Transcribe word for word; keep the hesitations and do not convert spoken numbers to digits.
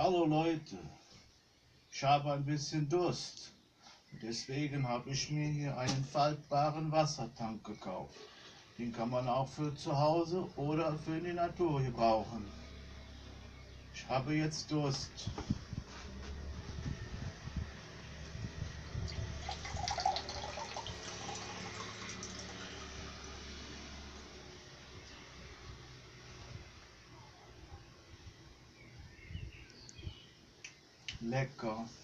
Hallo Leute, ich habe ein bisschen Durst. Deswegen habe ich mir hier einen faltbaren Wassertank gekauft. Den kann man auch für zu Hause oder für die Natur gebrauchen. Ich habe jetzt Durst. Lecker.